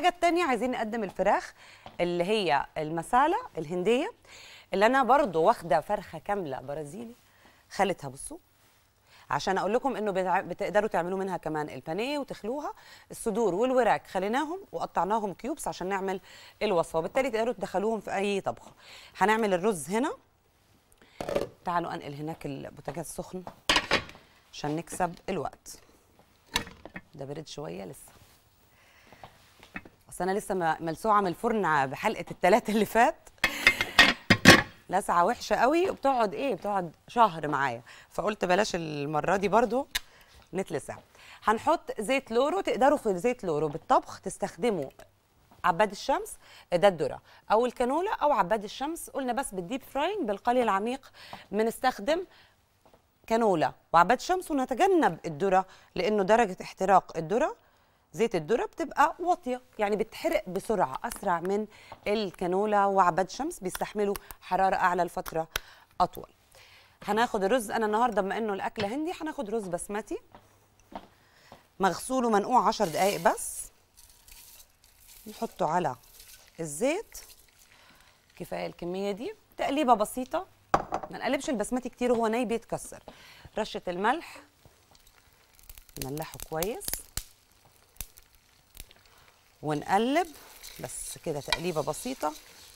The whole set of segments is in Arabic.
الحاجه الثانيه عايزين نقدم الفراخ اللي هي المسالة الهنديه، اللي انا برضو واخده فرخه كامله برازيلي خلتها. بصوا عشان اقول لكم انه بتقدروا تعملوا منها كمان البانيه وتخلوها. الصدور والوراك خليناهم وقطعناهم كيوبس عشان نعمل الوصفه، وبالتالي تقدروا تدخلوهم في اي طبخه. هنعمل الرز هنا. تعالوا انقل هناك البوتاجاز سخن عشان نكسب الوقت. ده برد شويه لسه، اصل انا لسه ملسوعه من الفرن بحلقه الثلاث اللي فات، لسعه وحشه قوي وبتقعد بتقعد شهر معايا، فقلت بلاش المره دي برضو نتلسع. هنحط زيت لورو. تقدروا في زيت لورو بالطبخ تستخدموا عباد الشمس، ده الذره، او الكانولا او عباد الشمس. قلنا بس بالديب فراينج بالقلي العميق بنستخدم كانولا وعباد شمس، ونتجنب الذره لانه درجه احتراق الذره زيت الذره بتبقى واطيه، يعني بتحرق بسرعه اسرع من الكانولا وعباد شمس، بيستحملوا حراره اعلى لفتره اطول. هناخد الرز. انا النهارده بما انه الاكله هندي هناخد رز بسمتي مغسول ومنقوع 10 دقائق بس. نحطه على الزيت، كفايه الكميه دي، تقليبه بسيطه، ما نقلبش البسمتي كتير وهو ني بيتكسر. رشه الملح، نملحه كويس ونقلب بس كده تقليبه بسيطه.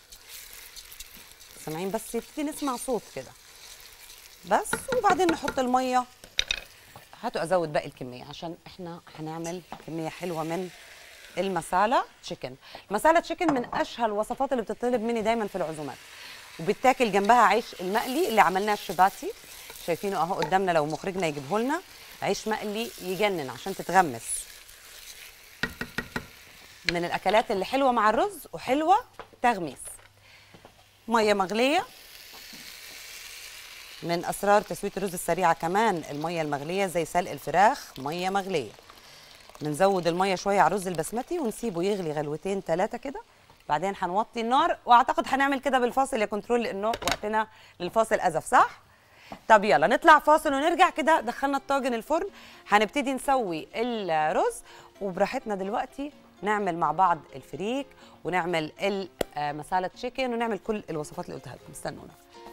سامعين بس يبتدي نسمع صوت كده بس، وبعدين نحط الميه. هاتوا ازود باقي الكميه عشان احنا هنعمل كميه حلوه من المسالة تشيكن. المسالة تشيكن من اشهى الوصفات اللي بتطلب مني دايما في العزومات، وبتاكل جنبها عيش المقلي اللي عملناه الشباتي، شايفينه اهو قدامنا لو مخرجنا يجيبه لنا. عيش مقلي يجنن عشان تتغمس، من الاكلات اللي حلوه مع الرز وحلوه تغميس. ميه مغليه، من اسرار تسويه الرز السريعه كمان الميه المغليه، زي سلق الفراخ ميه مغليه. بنزود الميه شويه على الرز البسمتي ونسيبه يغلي غلوتين 3 كده، بعدين هنوطي النار. واعتقد هنعمل كده بالفاصل يا كنترول لانه وقتنا للفاصل ازف، صح؟ طب يلا نطلع فاصل ونرجع. كده دخلنا الطاجن الفرن، هنبتدي نسوي الرز وبراحتنا دلوقتي نعمل مع بعض الفريك ونعمل المسالة تشيكن ونعمل كل الوصفات اللي قلتها لكم. استنونا.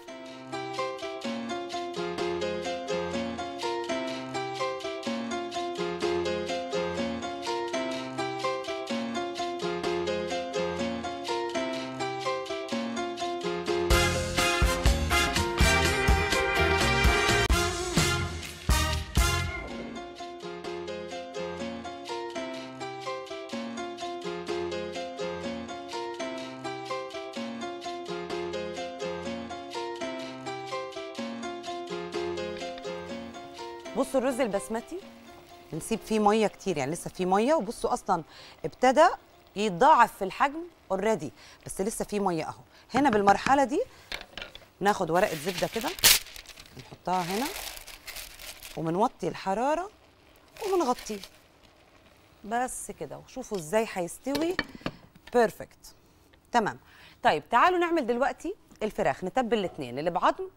بصوا الرز البسمتي بنسيب فيه ميه كتير، يعني لسه فيه ميه، وبصوا اصلا ابتدى يتضاعف في الحجم اوريدي، بس لسه فيه ميه اهو. هنا بالمرحله دي ناخد ورقه زبده كده نحطها هنا وبنوطي الحراره وبنغطيه بس كده، وشوفوا ازاي هيستوي بيرفكت. تمام. طيب تعالوا نعمل دلوقتي الفراخ. نتبل الاثنين، اللي بعظم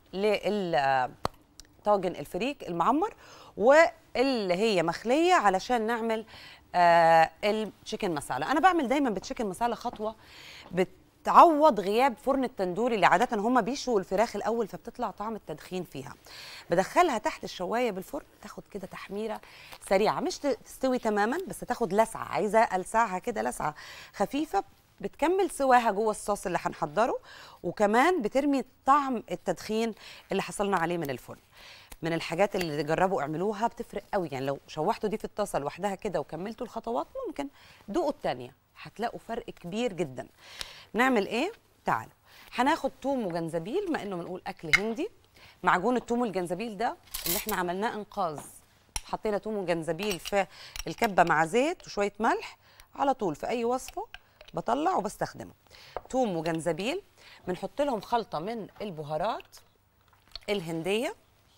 طاجن الفريك المعمر، واللي هي مخليه علشان نعمل التشيكن مسالة. انا بعمل دايما بالتشيكن مسالة خطوه بتعوض غياب فرن التندوري اللي عاده هم بيشوا الفراخ الاول فبتطلع طعم التدخين فيها. بدخلها تحت الشوايه بالفرن، تاخد كده تحميره سريعه، مش تستوي تماما بس تاخد لسعه، عايزه السعها كده لسعه خفيفه، بتكمل سواها جوه الصوص اللي هنحضره، وكمان بترمي طعم التدخين اللي حصلنا عليه من الفرن. من الحاجات اللي جربوا اعملوها بتفرق قوي، يعني لو شوحتوا دي في الطاسه لوحدها كده وكملتوا الخطوات ممكن دوقوا الثانيه هتلاقوا فرق كبير جدا. نعمل ايه؟ تعالوا هناخد توم وجنزبيل، ما انه بنقول اكل هندي. معجون التوم والجنزبيل ده اللي احنا عملناه انقاذ، حطينا توم وجنزبيل في الكبه مع زيت وشويه ملح، على طول في اي وصفه بطلع وبستخدمه. توم وجنزبيل بنحط لهم خلطه من البهارات الهنديه.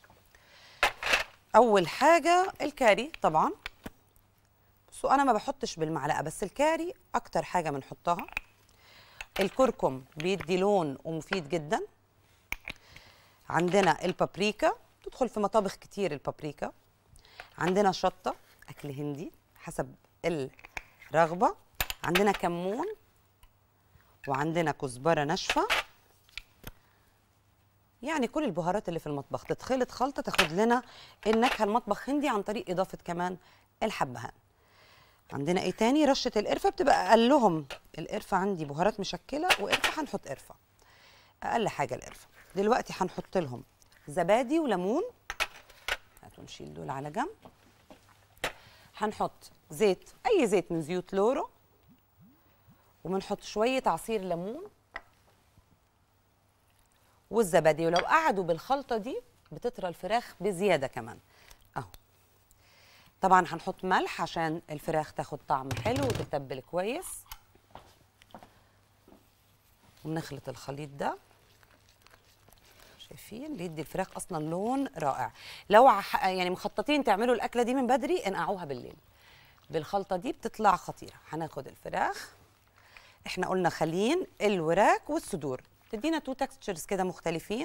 اول حاجه الكاري طبعا، بصوا انا ما بحطش بالمعلقه، بس الكاري اكتر حاجه بنحطها. الكركم بيدي لون ومفيد جدا. عندنا البابريكا، تدخل في مطابخ كتير البابريكا. عندنا شطه، اكل هندي حسب الرغبه. عندنا كمون وعندنا كزبره ناشفه، يعني كل البهارات اللي في المطبخ تتخلط خلطه تاخد لنا النكهه المطبخ هندي عن طريق اضافه كمان الحبهان. عندنا ايه تاني؟ رشه القرفه، بتبقى اقلهم القرفه، عندي بهارات مشكله وقرفه، هنحط قرفه اقل حاجه القرفه. دلوقتي هنحط لهم زبادي وليمون، هاتوا نشيل دول على جنب. هنحط زيت، اي زيت من زيوت لورو، وبنحط شويه عصير ليمون والزبادي، ولو قعدوا بالخلطه دي بتطرى الفراخ بزياده كمان اهو. طبعا هنحط ملح عشان الفراخ تاخد طعم حلو وتتبل كويس، ونخلط الخليط ده. شايفين بيدي الفراخ اصلا لون رائع. لو يعني مخططين تعملوا الاكله دي من بدري، انقعوها بالليل، بالخلطه دي بتطلع خطيره. هناخد الفراخ، احنا قلنا خلين الوراك والصدور، تدينا تو تكستشرز كده مختلفين.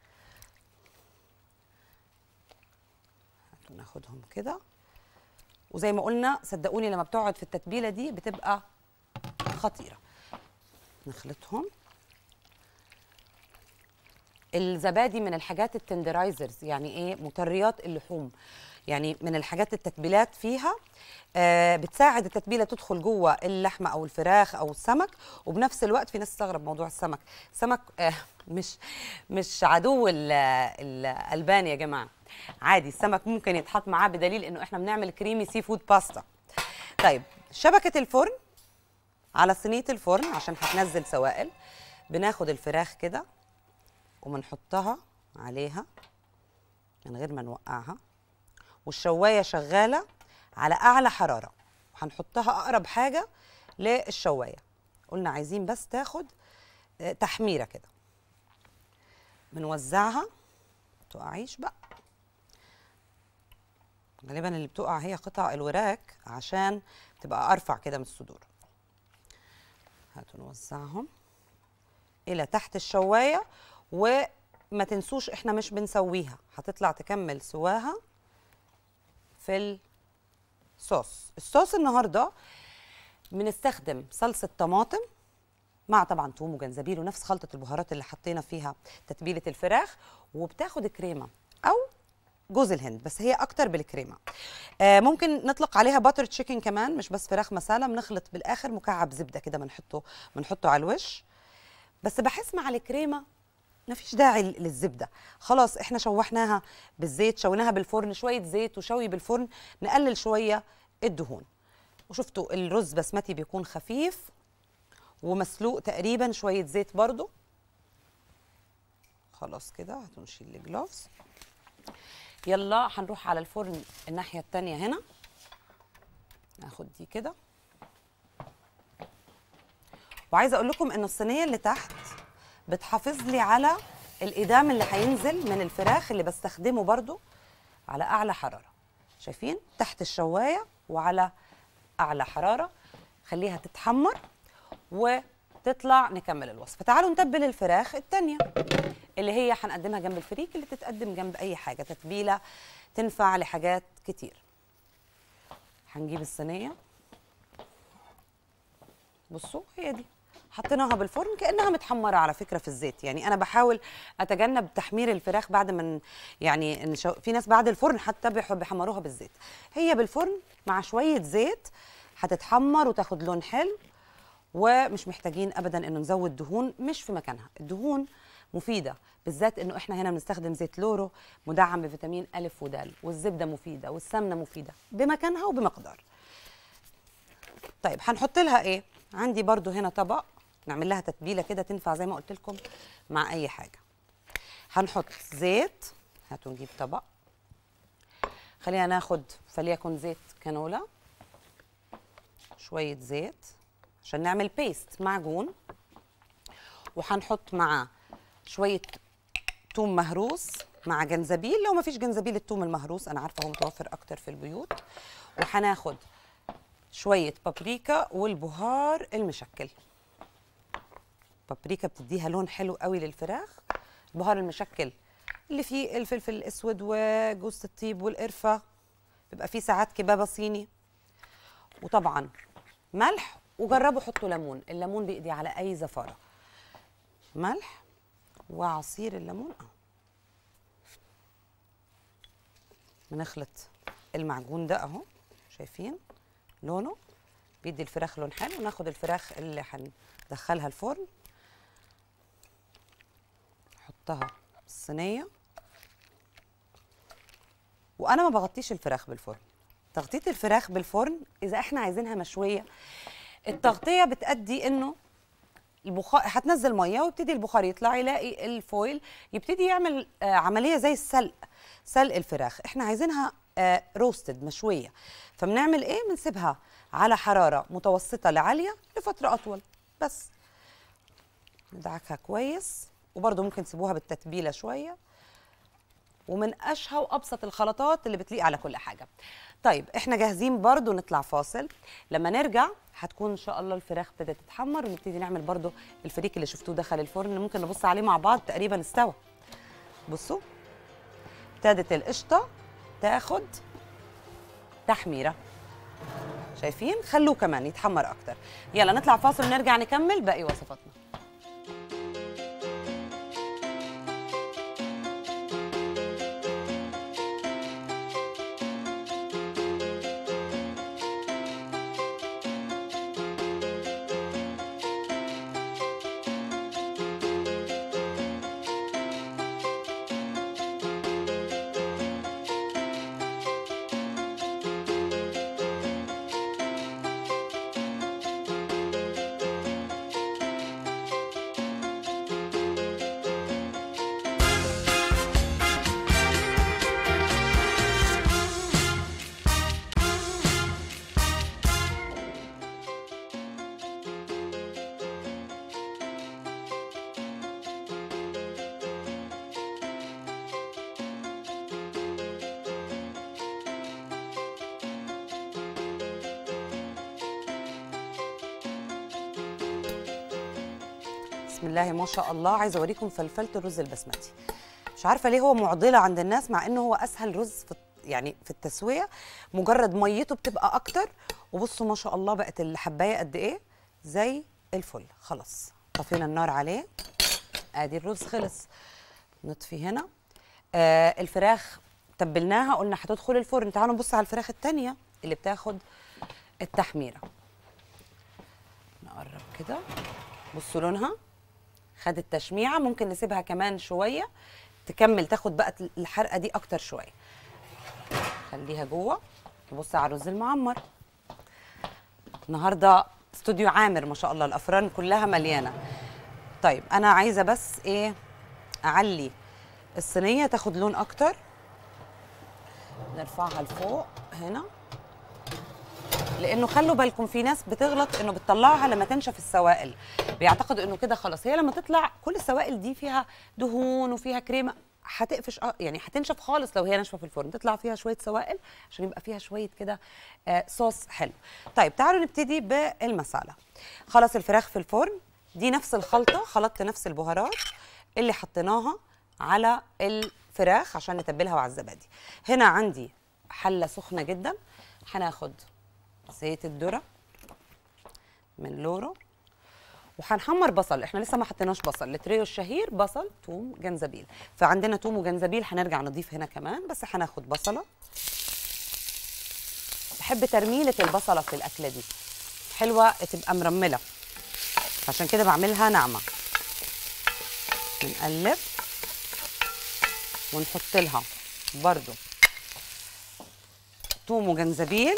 ناخدهم كده، وزي ما قلنا صدقوني لما بتقعد في التتبيله دي بتبقى خطيره. نخلطهم. الزبادي من الحاجات التندرايزرز، يعني ايه؟ مطريات اللحوم، يعني من الحاجات التتبيلات فيها بتساعد التتبيله تدخل جوه اللحمه او الفراخ او السمك، وبنفس الوقت في ناس تستغرب موضوع السمك. السمك مش عدو الالبان يا جماعه، عادي السمك ممكن يتحط معاه، بدليل انه احنا بنعمل كريمي سي فود باستا. طيب شبكه الفرن على صينيه الفرن عشان هتنزل سوائل، بناخد الفراخ كده وبنحطها عليها من غير ما نوقعها، والشوايه شغاله على اعلى حراره، وهنحطها اقرب حاجه للشوايه. قلنا عايزين بس تاخد تحميره كده، بنوزعها. تقعيش بقى، غالبا اللي بتقع هي قطع الوراك عشان تبقى ارفع كده من الصدور. هاتوا نوزعهم الى تحت الشوايه، وما تنسوش احنا مش بنسويها، هتطلع تكمل سواها في الصوص. الصوص النهارده بنستخدم صلصه طماطم مع طبعا توم وجنزبيل ونفس خلطه البهارات اللي حطينا فيها تتبيله الفراخ، وبتاخد كريمه او جوز الهند، بس هي اكتر بالكريمه. ممكن نطلق عليها باتر تشيكن كمان، مش بس فراخ مسالة. بنخلط بالاخر مكعب زبده كده بنحطه على الوش، بس بحس مع الكريمه مفيش داعي للزبده، خلاص احنا شوحناها بالزيت، شويناها بالفرن، شويه زيت وشوي بالفرن، نقلل شويه الدهون. وشفتوا الرز بسمتي بيكون خفيف ومسلوق تقريبا، شويه زيت برضو. خلاص كده هاتوا نشيل الجلوفز. يلا هنروح على الفرن الناحيه التانيه هنا، ناخد دي كده. وعايزه اقول لكم ان الصينيه اللي تحت بتحافظ لي على الإدام اللي هينزل من الفراخ، اللي بستخدمه برضو على أعلى حرارة. شايفين؟ تحت الشواية وعلى أعلى حرارة، خليها تتحمر وتطلع نكمل الوصفة. تعالوا نتبل الفراخ التانية اللي هي هنقدمها جنب الفريك، اللي تتقدم جنب أي حاجة، تتبيلة تنفع لحاجات كتير. هنجيب الصينية، بصوا هي دي، حطيناها بالفرن كأنها متحمرة على فكرة في الزيت. يعني أنا بحاول أتجنب تحمير الفراخ بعد ما، يعني في ناس بعد الفرن حتى بيحمروها بالزيت. هي بالفرن مع شوية زيت هتتحمر وتاخد لون حلو، ومش محتاجين أبدا إنه نزود دهون، مش في مكانها. الدهون مفيدة، بالذات إنه إحنا هنا بنستخدم زيت لورو مدعم بفيتامين أ ودال، والزبدة مفيدة والسمنة مفيدة، بمكانها وبمقدار. طيب هنحط لها إيه؟ عندي برضو هنا طبق نعمل لها تتبيله كده تنفع زي ما قلت لكم مع اي حاجه. هنحط زيت، هاتوا نجيب طبق، خلينا ناخد فليكن زيت كانولا، شويه زيت عشان نعمل بيست معجون، وهنحط معاه شويه توم مهروس مع جنزبيل، لو ما فيش جنزبيل التوم المهروس انا عارفه هو متوفر اكتر في البيوت، وهناخد شويه بابريكا والبهار المشكل. بابريكا بتديها لون حلو قوي للفراخ، البهار المشكل اللي فيه الفلفل الاسود وجوز الطيب والقرفه، بيبقى فيه ساعات كبابه صيني، وطبعا ملح وجربوا حطوا ليمون، الليمون بيقضي على اي زفاره. ملح وعصير الليمون اهو. بنخلط المعجون ده اهو، شايفين لونه بيدي الفراخ لون حلو. ناخد الفراخ اللي هندخلها الفرن، نحطها في الصينيه. وانا ما بغطيش الفراخ بالفرن. تغطيه الفراخ بالفرن اذا احنا عايزينها مشويه، التغطيه بتأدي انه البخار هتنزل ميه ويبتدي البخار يطلع، يلاقي الفويل يبتدي يعمل عمليه زي السلق، سلق الفراخ. احنا عايزينها روستد مشويه، فبنعمل ايه؟ بنسيبها على حراره متوسطه لعاليه لفتره اطول. بس ندعكها كويس، وبرده ممكن تسيبوها بالتتبيله شويه. ومن اشهى وابسط الخلطات اللي بتليق على كل حاجه. طيب احنا جاهزين برضو نطلع فاصل. لما نرجع هتكون ان شاء الله الفراخ ابتدت تتحمر، ونبتدي نعمل برضو الفريك اللي شفتوه دخل الفرن. ممكن نبص عليه مع بعض، تقريبا استوى. بصوا ابتدت القشطه تاخد تحميره، شايفين؟ خلوه كمان يتحمر اكتر. يلا نطلع فاصل ونرجع نكمل باقي وصفاتنا. بسم الله ما شاء الله. عايزه اوريكم فلفله الرز البسمتي. مش عارفه ليه هو معضله عند الناس، مع انه هو اسهل رز في التسويه. مجرد ميته بتبقى اكتر. وبصوا ما شاء الله بقت الحبايه قد ايه، زي الفل. خلاص طفينا النار عليه، ادي الرز خلص. نطفي هنا. الفراخ تبلناها، قلنا هتدخل الفرن. تعالوا نبص على الفراخ التانيه اللي بتاخد التحميره. نقرب كده، بصوا لونها خدت تشميعه. ممكن نسيبها كمان شويه تكمل تاخد بقى الحرقه دي اكتر شويه. خليها جوه. نبص على الرز المعمر. النهارده استوديو عامر ما شاء الله، الافران كلها مليانه. طيب انا عايزه بس ايه، اعلي الصينيه تاخد لون اكتر. نرفعها لفوق هنا، لانه خلوا بالكم في ناس بتغلط انه بتطلعها لما تنشف السوائل، بيعتقد انه كده خلاص. هي لما تطلع كل السوائل دي فيها دهون وفيها كريمه، هتقفش يعني هتنشف خالص. لو هي ناشفه في الفرن تطلع فيها شويه سوائل عشان يبقى فيها شويه كده صوص حلو. طيب تعالوا نبتدي بالمساله. خلاص الفراخ في الفرن، دي نفس الخلطه، خلطت نفس البهارات اللي حطيناها على الفراخ عشان نتبلها وعلى الزبادي. هنا عندي حله سخنه جدا، هناخد زيت الذره من لورو، وهنحمر بصل. احنا لسه ما حطيناش بصل، التريو الشهير بصل ثوم جنزبيل. فعندنا ثوم وجنزبيل هنرجع نضيف هنا كمان، بس هناخد بصله. بحب ترميله البصله في الاكله دي، حلوه تبقى مرمله، عشان كده بعملها ناعمه. نقلب ونحط لها برضو ثوم وجنزبيل.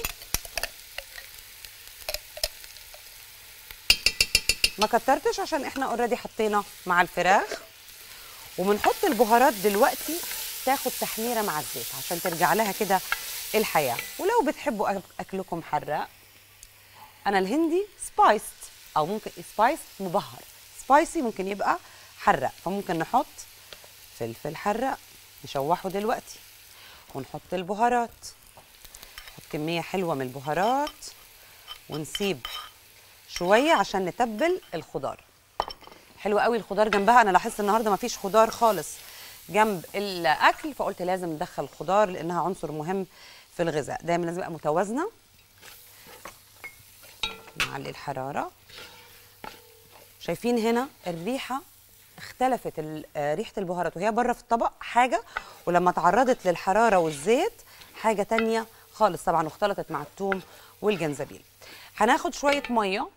ما كترتش عشان احنا اوريدي حطينا مع الفراخ. وبنحط البهارات دلوقتي تاخد تحميره مع الزيت عشان ترجع لها كده الحياه. ولو بتحبوا اكلكم حراق، انا الهندي سبايست، او ممكن سبايس مبهر. سبايسي ممكن يبقى حراق، فممكن نحط فلفل حراق نشوحه دلوقتي، ونحط البهارات. نحط كميه حلوه من البهارات، ونسيب شويه عشان نتبل الخضار. حلو قوي الخضار جنبها. انا لاحظت النهارده ما فيش خضار خالص جنب الاكل، فقلت لازم ندخل الخضار لانها عنصر مهم في الغذاء. دايما لازم تبقى متوازنه. نعلي الحراره. شايفين هنا الريحه اختلفت، ريحه البهارات وهي بره في الطبق حاجه، ولما تعرضت للحراره والزيت حاجه تانية خالص طبعا، واختلطت مع الثوم والجنزبيل. هناخد شويه ميه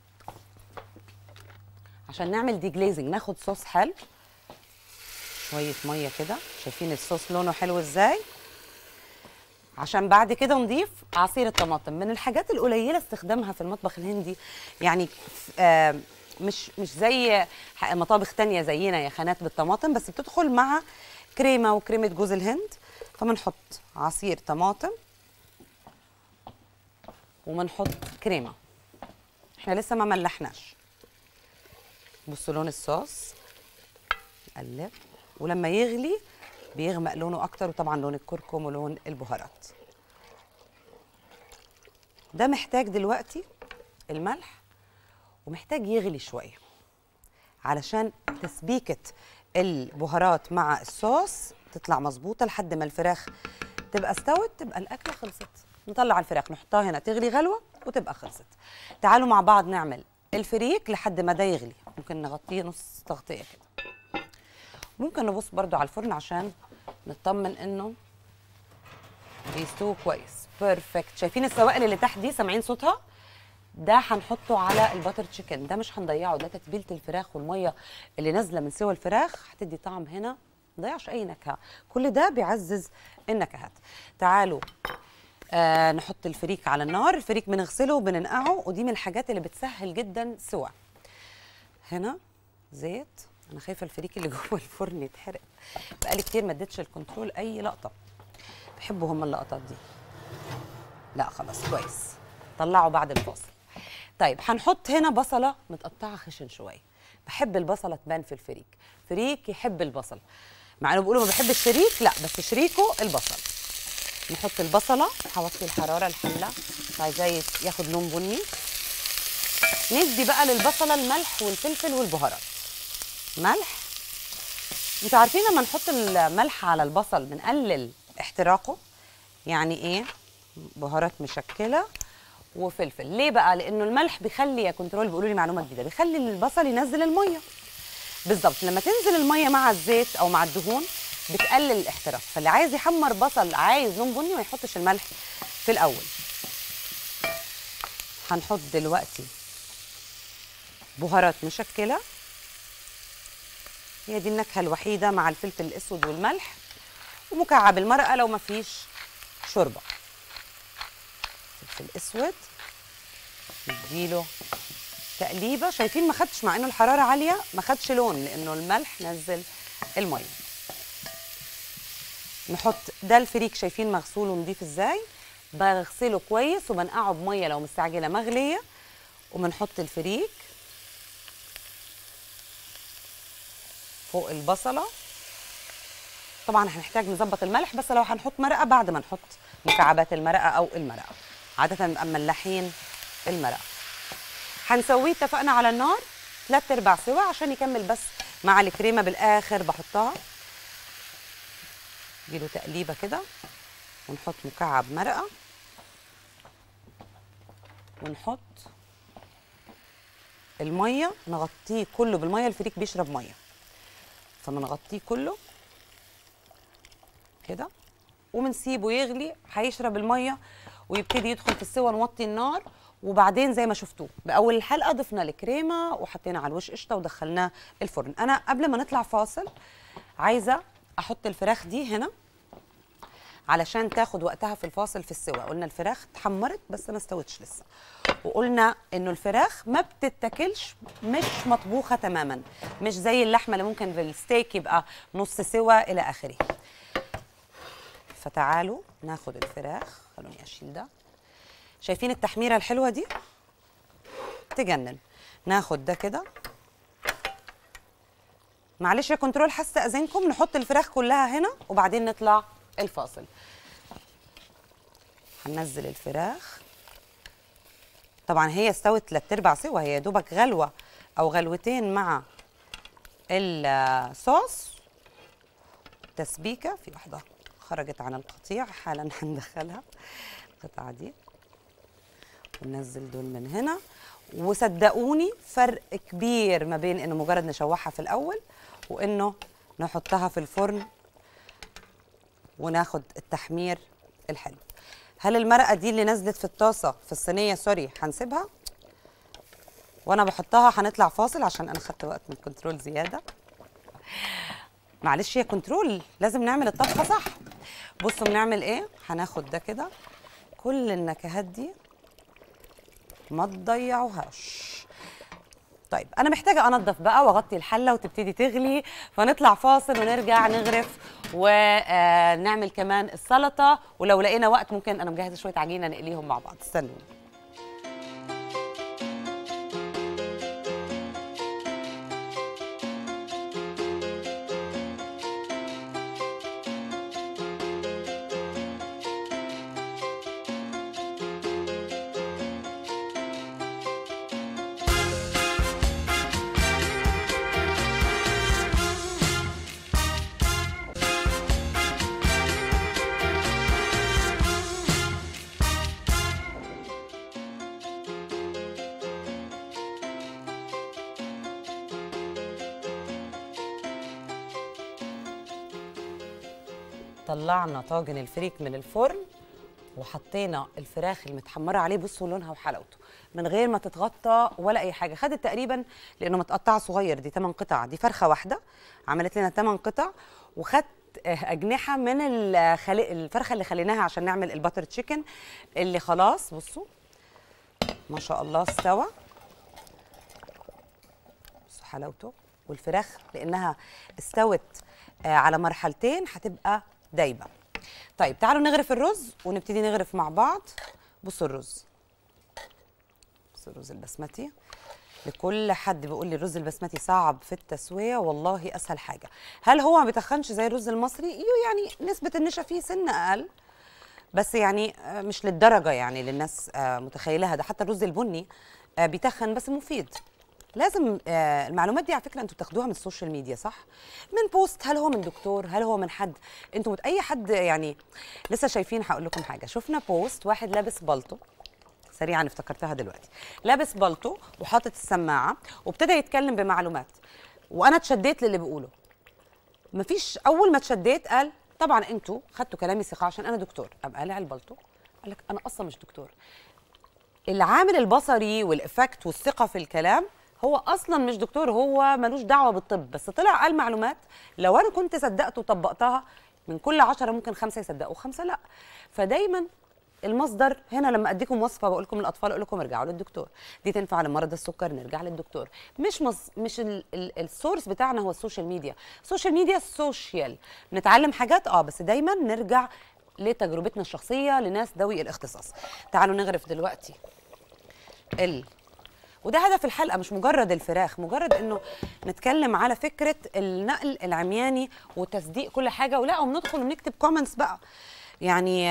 عشان نعمل دي جليزنج، ناخد صوص حلو. شويه ميه كده، شايفين الصوص لونه حلو ازاي؟ عشان بعد كده نضيف عصير الطماطم، من الحاجات القليله استخدامها في المطبخ الهندي، يعني مش زي مطابخ تانية زينا يا خانات بالطماطم، بس بتدخل مع كريمه وكريمه جوز الهند. فبنحط عصير طماطم وبنحط كريمه، احنا لسه ما ملحناش. بصوا لون الصوص، نقلب ولما يغلي بيغمق لونه اكتر، وطبعا لون الكركم ولون البهارات. ده محتاج دلوقتي الملح، ومحتاج يغلي شويه علشان تسبيكه البهارات مع الصوص تطلع مظبوطه لحد ما الفراخ تبقى استوت، تبقى الاكله خلصت. نطلع الفراخ نحطها هنا تغلي غلوه وتبقى خلصت. تعالوا مع بعض نعمل الفريك لحد ما ده يغلي. ممكن نغطيه نص تغطيه كده، ممكن نبص برضو على الفرن عشان نطمن انه بيستوي كويس. بيرفكت. شايفين السوائل اللي تحت دي؟ سامعين صوتها؟ ده هنحطه على الباتر تشيكن، ده مش هنضيعه، ده تتبيله الفراخ والميه اللي نازله من سوى الفراخ هتدي طعم هنا، ما نضيعش اي نكهه، كل ده بيعزز النكهات. تعالوا نحط الفريك على النار. الفريك بنغسله وبننقعه، ودي من الحاجات اللي بتسهل جدا سوا. هنا زيت، انا خايفه الفريك اللي جوه الفرن يتحرق، بقالي كتير ما اديتش الكنترول اي لقطه، بحبوا هم اللقطات دي. لا خلاص كويس، طلعوا بعد الفاصل. طيب هنحط هنا بصله متقطعه خشن شويه، بحب البصله تبان في الفريك، فريك يحب البصل، مع انه بيقولوا ما بحب الشريك، لا بس شريكه البصل. نحط البصله، هوطي الحراره الحله، عايزاه ياخد لون بني. ندي بقى للبصله الملح والفلفل والبهارات. ملح، انتوا عارفين لما نحط الملح على البصل بنقلل احتراقه، يعني ايه؟ بهارات مشكله وفلفل. ليه بقى؟ لانه الملح بيخلي، يا كنترول بيقولوا لي معلومه جديده، بيخلي البصل ينزل الميه. بالظبط، لما تنزل الميه مع الزيت او مع الدهون بتقلل الاحتراق، فاللي عايز يحمر بصل عايز لون بني ما يحطش الملح في الاول. هنحط دلوقتي بهارات مشكله، هي دي النكهه الوحيده مع الفلفل الاسود والملح، ومكعب المرقه لو ما فيش شوربه. فلفل اسود نديله تقليبه. شايفين ما خدش، مع انه الحراره عاليه ما خدش لون لانه الملح نزل الميه. نحط ده الفريك، شايفين مغسول ونضيف ازاي؟ بغسله كويس وبنقعه بميه لو مستعجله مغليه، وبنحط الفريك فوق البصله. طبعا هنحتاج نظبط الملح، بس لو هنحط مرقه بعد ما نحط مكعبات المرقه او المرقه، عاده نبقى مملحين المرقه. هنسويه، اتفقنا على النار 3/4 سوا عشان يكمل، بس مع الكريمه بالاخر بحطها. نديله تقليبه كده ونحط مكعب مرقه ونحط الميه، نغطيه كله بالميه، الفريك بيشرب ميه فبنغطيه كله كده وبنسيبه يغلي، هيشرب الميه ويبتدي يدخل في السوا. نوطي النار، وبعدين زي ما شفتوه باول الحلقه ضفنا الكريمه وحطينا على الوش قشطه ودخلناه الفرن. انا قبل ما نطلع فاصل عايزه احط الفراخ دي هنا علشان تاخد وقتها في الفاصل في السوا. قلنا الفراخ اتحمرت بس ما استوتش لسه، وقلنا انه الفراخ ما بتتاكلش مش مطبوخه تماما، مش زي اللحمه اللي ممكن بالستيك يبقى نص سوا الى اخره. فتعالوا ناخد الفراخ، خلوني اشيل ده. شايفين التحميره الحلوه دي؟ تجنن. ناخد ده كده، معلش يا كنترول هستأذنكم نحط الفراخ كلها هنا وبعدين نطلع الفاصل. هننزل الفراخ، طبعا هي استوت 3/4 سوا، هي يا دوبك غلوه او غلوتين مع الصوص. تسبيكه، في واحده خرجت عن القطيع حالا هندخلها القطعه دي، وننزل دول من هنا. وصدقوني فرق كبير ما بين انه مجرد نشوحها في الاول وانه نحطها في الفرن وناخد التحمير الحلو. هل المرقه دي اللي نزلت في الطاسه في الصينيه سوري هنسيبها وانا بحطها؟ هنطلع فاصل عشان انا خدت وقت من الكنترول زياده. معلش يا كنترول لازم نعمل الطبخه صح. بصوا بنعمل ايه؟ هناخد ده كده، كل النكهات دي ما تضيعوهاش. طيب انا محتاجه انضف بقى واغطي الحله وتبتدي تغلي، فنطلع فاصل ونرجع نغرف ونعمل كمان السلطه، ولو لقينا وقت ممكن انا مجهزه شويه عجينه نقليهم مع بعض. استنوني. طلعنا طاجن الفريك من الفرن وحطينا الفراخ المتحمره عليه. بصوا لونها وحلاوته من غير ما تتغطى ولا اي حاجه. خدت تقريبا لانه متقطعه صغير، دي 8 قطع، دي فرخه واحده عملت لنا 8 قطع. وخدت اجنحه من الفرخه اللي خليناها عشان نعمل الباتر تشيكن اللي خلاص بصوا ما شاء الله استوى. بصوا حلاوته. والفراخ لانها استوت على مرحلتين هتبقى دايبه. طيب تعالوا نغرف الرز ونبتدي نغرف مع بعض. بصوا الرز، بصوا الرز البسمتي. لكل حد بيقول لي الرز البسمتي صعب في التسويه، والله اسهل حاجه. هل هو ما بيتخنش زي الرز المصري؟ يعني نسبه النشا فيه سنه اقل، بس يعني مش للدرجه يعني اللي الناس متخيلها. ده حتى الرز البني بيتخن بس مفيد. لازم المعلومات دي على فكره انتوا بتاخدوها من السوشيال ميديا صح؟ من بوست، هل هو من دكتور، هل هو من حد انتوا اي حد يعني. لسه شايفين هقول لكم حاجه، شفنا بوست واحد لابس بالطو، سريعا افتكرتها دلوقتي، لابس بالطو وحاطط السماعه وابتدى يتكلم بمعلومات، وانا اتشديت للي بيقوله. مفيش اول ما اتشديت قال طبعا انتوا خدتوا كلامي ثقه عشان انا دكتور. قام قالع البالطو قال لك انا اصلا مش دكتور. العامل البصري والافكت والثقه في الكلام، هو اصلا مش دكتور، هو ملوش دعوه بالطب، بس طلع قال معلومات لو انا كنت صدقت وطبقتها من كل 10 ممكن 5 يصدقوا و5 لا. فدايما المصدر هنا لما اديكم وصفه بقول لكم للاطفال اقول لكم ارجعوا للدكتور، دي تنفع لمرضى السكر نرجع للدكتور. مش السورس بتاعنا هو السوشيال ميديا. السوشيال ميديا سوشيال نتعلم حاجات بس دايما نرجع لتجربتنا الشخصيه لناس ذوي الاختصاص. تعالوا نغرف دلوقتي وده هدف الحلقه، مش مجرد الفراخ، مجرد انه نتكلم على فكره النقل العمياني وتصديق كل حاجه، ولا وندخل ونكتب كومنتس بقى يعني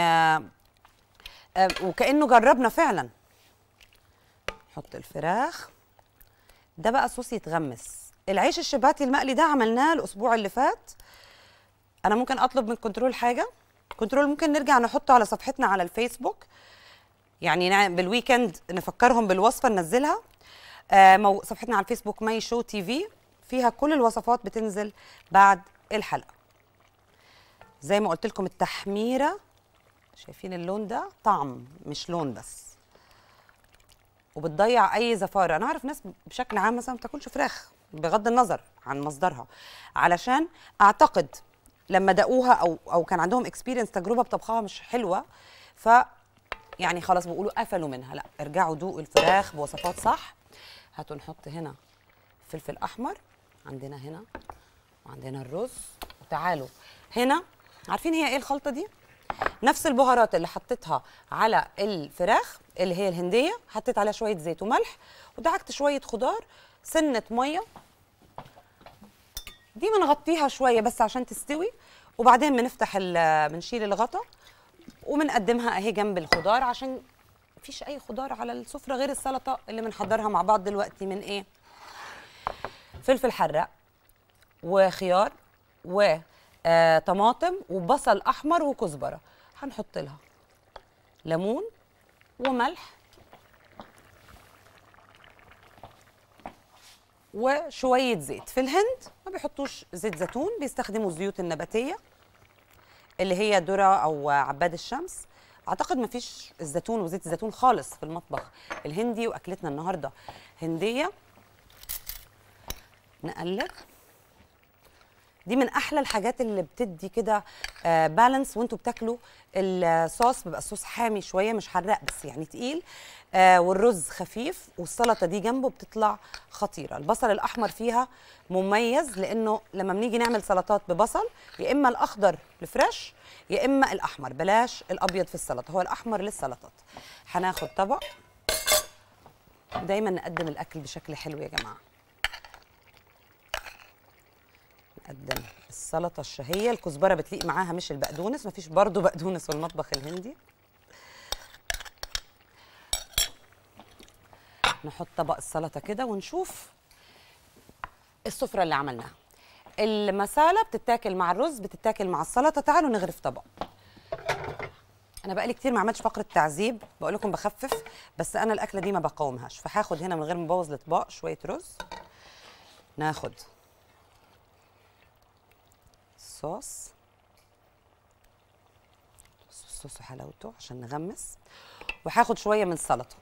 وكانه جربنا فعلا. نحط الفراخ ده بقى صوص يتغمس. العيش الشباتي المقلي ده عملناه الاسبوع اللي فات. انا ممكن اطلب من كنترول حاجه، كنترول ممكن نرجع نحطه على صفحتنا على الفيسبوك، يعني بالويكند نفكرهم بالوصفه ننزلها. صفحتنا على الفيسبوك ماي شو تي في، فيها كل الوصفات بتنزل بعد الحلقه. زي ما قلت لكم التحميره، شايفين اللون ده طعم مش لون بس، وبتضيع اي زفاره. انا اعرف ناس بشكل عام مثلا ما بتاكلش فراخ بغض النظر عن مصدرها، علشان اعتقد لما دقوها او كان عندهم اكسبيرينس تجربه بطبخها مش حلوه، ف يعني خلاص بيقولوا قفلوا منها. لا ارجعوا دوقوا الفراخ بوصفات صح. هاتوا نحط هنا فلفل احمر، عندنا هنا وعندنا الرز. وتعالوا هنا، عارفين هي ايه الخلطه دي؟ نفس البهارات اللي حطيتها على الفراخ اللي هي الهنديه، حطيت عليها شويه زيت وملح ودعكت شويه خضار، سنه ميه، دي بنغطيها شويه بس عشان تستوي، وبعدين بنشيل الغطا وبنقدمها اهي جنب الخضار، عشان مفيش اي خضار على السفره غير السلطه اللي بنحضرها مع بعض دلوقتي من ايه؟ فلفل حراق وخيار وطماطم وبصل احمر وكزبره. هنحط لها ليمون وملح وشويه زيت. في الهند ما بيحطوش زيت زيتون، بيستخدموا الزيوت النباتيه اللي هي ذره او عباد الشمس. اعتقد ما فيش الزيتون وزيت الزيتون خالص في المطبخ الهندي، واكلتنا النهارده هنديه. نقلب. دي من احلى الحاجات اللي بتدي كده بالانس وانتوا بتاكلوا الصوص. بيبقى الصوص حامي شويه مش حراق بس يعني تقيل، والرز خفيف، والسلطه دي جنبه بتطلع خطيره. البصل الاحمر فيها مميز لانه لما بنيجي نعمل سلطات ببصل يا اما الاخضر الفريش يا اما الاحمر، بلاش الابيض في السلطه، هو الاحمر للسلطات. هناخد طبق. دايما نقدم الاكل بشكل حلو يا جماعه. نقدم السلطه الشهيه، الكزبره بتليق معاها مش البقدونس، مفيش برضو بقدونس في المطبخ الهندي. نحط طبق السلطه كده ونشوف السفره اللي عملناها. المساله بتتاكل مع الرز، بتتاكل مع السلطه. تعالوا نغرف طبق. انا بقالي كتير ما عملتش فقره تعذيب، بقول لكم بخفف، بس انا الاكله دي ما بقاومهاش، فهاخد هنا من غير ما ابوظ الاطباق شويه رز. ناخد صوص وحلاوته عشان نغمس، وهاخد شويه من السلطه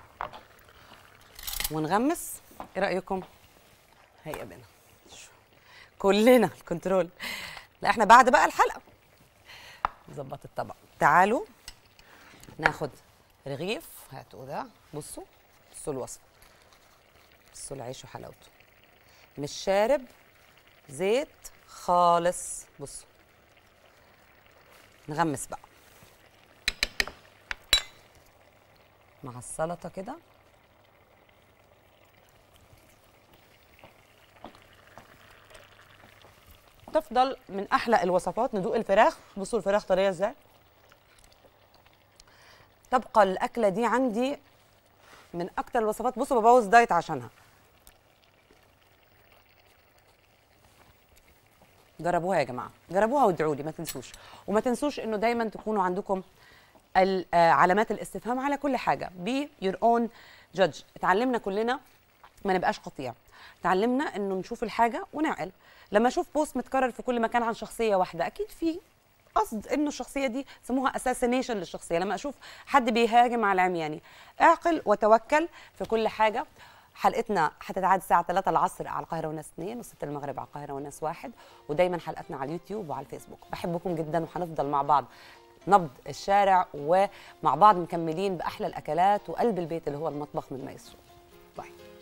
ونغمس. ايه رايكم؟ هيا بينا كلنا الكنترول. لا احنا بعد بقى الحلقه نظبط الطبق. تعالوا ناخد رغيف. هاتوا ده، بصوا الوصفه، بصوا العيش وحلاوته، مش شارب زيت خالص. بصوا نغمس بقى مع السلطه كده. تفضل من احلى الوصفات. ندوق الفراخ. بصوا الفراخ طريه ازاي. تبقى الاكله دي عندي من اكتر الوصفات. بصوا ببوظ دايت عشانها. جربوها يا جماعه، جربوها وادعوا لي، ما تنسوش. وما تنسوش انه دايما تكونوا عندكم علامات الاستفهام على كل حاجه. بي يور اون جادج. اتعلمنا كلنا ما نبقاش قطيع. اتعلمنا انه نشوف الحاجه ونعقل. لما اشوف بوست متكرر في كل مكان عن شخصيه واحده، اكيد في قصد انه الشخصيه دي سموها اساسينيشن للشخصيه. لما اشوف حد بيهاجم على العمياني، اعقل وتوكل في كل حاجه. حلقتنا هتتعاد الساعه 3 العصر على القاهره والناس 2، و6 المغرب على القاهره والناس 1. ودايما حلقتنا على اليوتيوب وعلى الفيسبوك. بحبكم جدا، وهنفضل مع بعض نبض الشارع، ومع بعض مكملين باحلى الاكلات وقلب البيت اللي هو المطبخ من مايسترو. باي.